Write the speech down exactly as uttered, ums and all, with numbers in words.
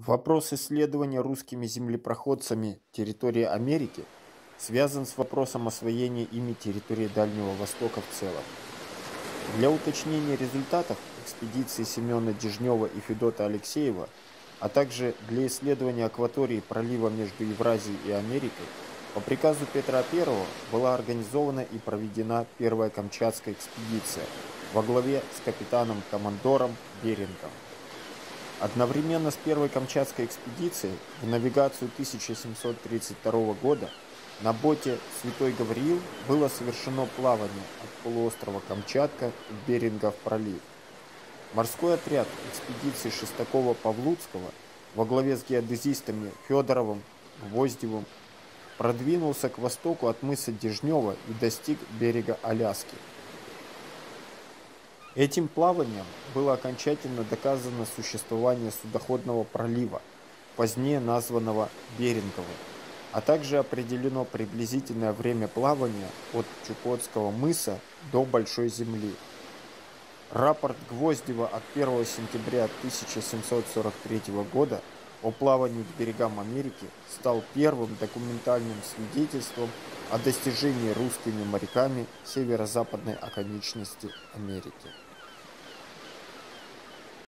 Вопрос исследования русскими землепроходцами территории Америки связан с вопросом освоения ими территории Дальнего Востока в целом. Для уточнения результатов экспедиции Семена Дежнева и Федота Алексеева, а также для исследования акватории пролива между Евразией и Америкой, по приказу Петра Первого была организована и проведена первая Камчатская экспедиция во главе с капитаном-командором Берингом. Одновременно с первой Камчатской экспедицией в навигацию тысяча семьсот тридцать второго года на боте «Святой Гавриил» было совершено плавание от полуострова Камчатка в Берингов пролив. Морской отряд экспедиции Шестакова-Павлуцкого во главе с геодезистами Федоровым, Гвоздевым продвинулся к востоку от мыса Дежнева и достиг берега Аляски. Этим плаванием было окончательно доказано существование судоходного пролива, позднее названного Беринговым, а также определено приблизительное время плавания от Чукотского мыса до Большой Земли. Рапорт Гвоздева от первого сентября тысяча семьсот сорок третьего года о плавании к берегам Америки стал первым документальным свидетельством о достижении русскими моряками северо-западной оконечности Америки.